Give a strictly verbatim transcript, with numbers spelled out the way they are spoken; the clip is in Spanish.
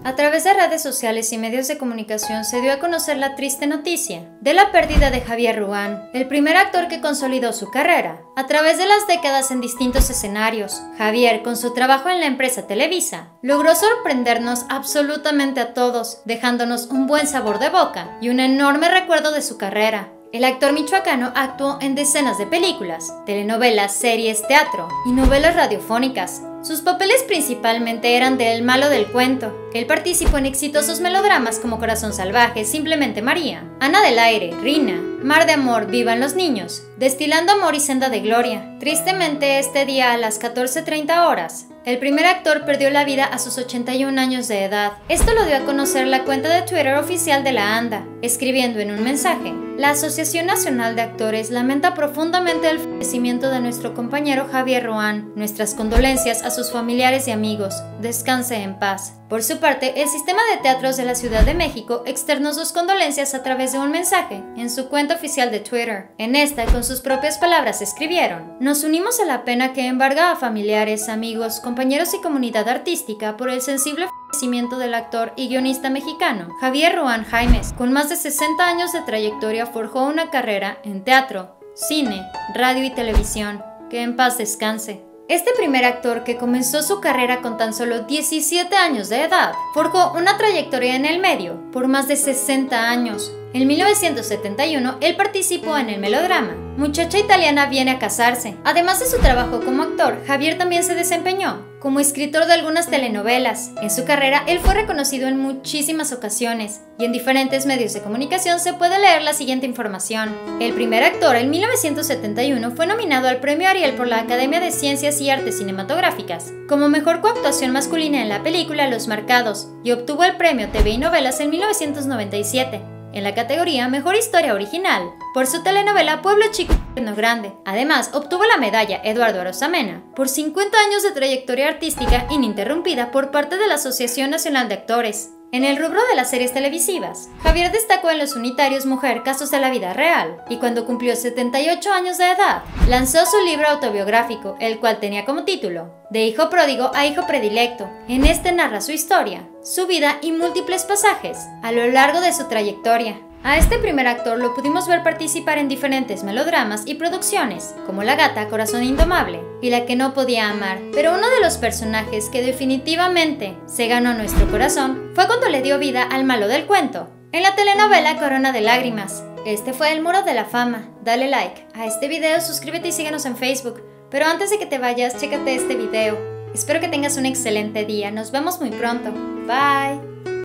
A través de redes sociales y medios de comunicación se dio a conocer la triste noticia de la pérdida de Javier Ruán, el primer actor que consolidó su carrera. A través de las décadas en distintos escenarios, Javier, con su trabajo en la empresa Televisa, logró sorprendernos absolutamente a todos, dejándonos un buen sabor de boca y un enorme recuerdo de su carrera. El actor michoacano actuó en decenas de películas, telenovelas, series, teatro y novelas radiofónicas. Sus papeles principalmente eran de el malo del cuento. Él participó en exitosos melodramas como Corazón Salvaje, Simplemente María, Ana del Aire, Rina, Mar de Amor, Vivan los Niños, Destilando Amor y Senda de Gloria. Tristemente, este día a las catorce treinta horas, el primer actor perdió la vida a sus ochenta y un años de edad. Esto lo dio a conocer la cuenta de Twitter oficial de la ANDA, escribiendo en un mensaje: la Asociación Nacional de Actores lamenta profundamente el fallecimiento de nuestro compañero Javier Ruán. Nuestras condolencias a sus familiares y amigos. Descanse en paz. Por su parte, el Sistema de Teatros de la Ciudad de México externó sus condolencias a través de un mensaje en su cuenta oficial de Twitter. En esta, con sus propias palabras, escribieron: nos unimos a la pena que embarga a familiares, amigos, compañeros y comunidad artística por el sensible fallecimiento del actor y guionista mexicano Javier Ruán Jaimes. Con más de sesenta años de trayectoria, forjó una carrera en teatro, cine, radio y televisión. Que en paz descanse. Este primer actor, que comenzó su carrera con tan solo diecisiete años de edad, forjó una trayectoria en el medio por más de sesenta años. En mil novecientos setenta y uno, él participó en el melodrama Muchacha Italiana viene a casarse. Además de su trabajo como actor, Javier también se desempeñó como escritor de algunas telenovelas. En su carrera, él fue reconocido en muchísimas ocasiones, y en diferentes medios de comunicación se puede leer la siguiente información. El primer actor, en mil novecientos setenta y uno, fue nominado al Premio Ariel por la Academia de Ciencias y Artes Cinematográficas como mejor coactuación masculina en la película Los Marcados, y obtuvo el Premio T V y Novelas en mil novecientos noventa y siete. En la categoría Mejor Historia Original, por su telenovela Pueblo Chico, Infierno Grande. Además, obtuvo la medalla Eduardo Arosamena por cincuenta años de trayectoria artística ininterrumpida por parte de la Asociación Nacional de Actores. En el rubro de las series televisivas, Javier destacó en los unitarios Mujer, Casos de la Vida Real, y cuando cumplió setenta y ocho años de edad, lanzó su libro autobiográfico, el cual tenía como título De hijo pródigo a hijo predilecto. En este narra su historia, su vida y múltiples pasajes a lo largo de su trayectoria. A este primer actor lo pudimos ver participar en diferentes melodramas y producciones, como La Gata, Corazón Indomable y La que no podía amar, pero uno de los personajes que definitivamente se ganó nuestro corazón fue cuando le dio vida al malo del cuento, en la telenovela Corona de Lágrimas. Este fue el Muro de la Fama. Dale like a este video, suscríbete y síguenos en Facebook. Pero antes de que te vayas, chécate este video. Espero que tengas un excelente día. Nos vemos muy pronto. Bye.